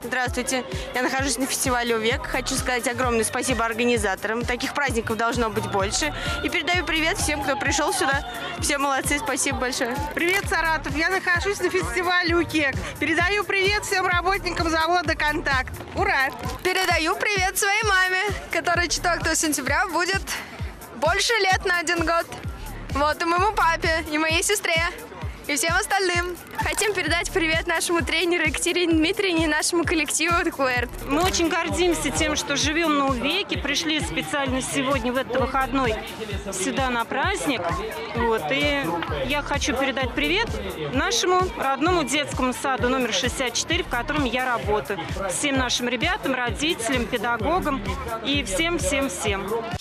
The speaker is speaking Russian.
Здравствуйте, я нахожусь на фестивале «Увек». Хочу сказать огромное спасибо организаторам. Таких праздников должно быть больше. И передаю привет всем, кто пришел сюда. Все молодцы, спасибо большое. Привет, Саратов. Я нахожусь на фестивале «УКЕК». Передаю привет всем работникам завода «Контакт». Ура! Передаю привет своей маме, которой 4 сентября будет больше лет на 1 год. Вот, и моему папе, и моей сестре, и всем остальным. Хотим передать привет нашему тренеру Екатерине Дмитриевне и нашему коллективу «Куэрт». Мы очень гордимся тем, что живем на Увеке, пришли специально сегодня в этот выходной сюда на праздник. Вот, и я хочу передать привет нашему родному детскому саду номер 64, в котором я работаю. Всем нашим ребятам, родителям, педагогам и всем-всем-всем.